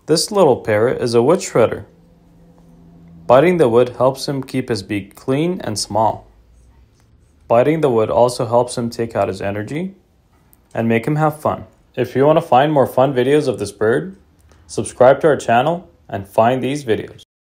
This little parrot is a wood shredder. Biting the wood helps him keep his beak clean and small. Biting the wood also helps him take out his energy and make him have fun. If you want to find more fun videos of this bird, subscribe to our channel and find these videos.